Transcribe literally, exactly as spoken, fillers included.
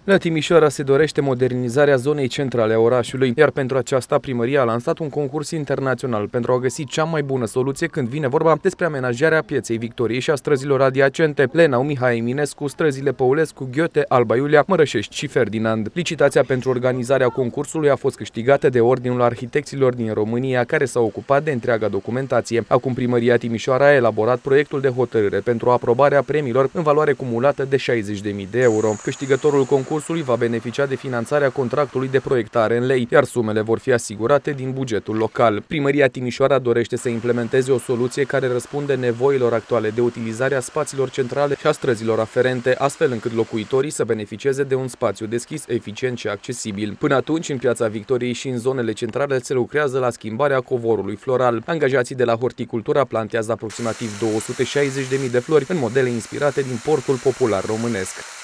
La Timișoara se dorește modernizarea zonei centrale a orașului, iar pentru aceasta primăria a lansat un concurs internațional pentru a găsi cea mai bună soluție când vine vorba despre amenajarea Pieței Victoriei și a străzilor adiacente: Lenau, Mihai Eminescu, străzile Păulescu, Ghiote, Alba Iulia, Mărășești și Ferdinand. Licitația pentru organizarea concursului a fost câștigată de Ordinul Arhitecților din România, care s-a ocupat de întreaga documentație. Acum primăria Timișoara a elaborat proiectul de hotărâre pentru aprobarea premiilor în valoare cumulată de șaizeci de mii de euro. Câștigătorul concursului Concursului va beneficia de finanțarea contractului de proiectare în lei, iar sumele vor fi asigurate din bugetul local. Primăria Timișoara dorește să implementeze o soluție care răspunde nevoilor actuale de utilizarea spațiilor centrale și a străzilor aferente, astfel încât locuitorii să beneficieze de un spațiu deschis, eficient și accesibil. Până atunci, în Piața Victoriei și în zonele centrale se lucrează la schimbarea covorului floral. Angajații de la Horticultura plantează aproximativ două sute șaizeci de mii de flori în modele inspirate din portul popular românesc.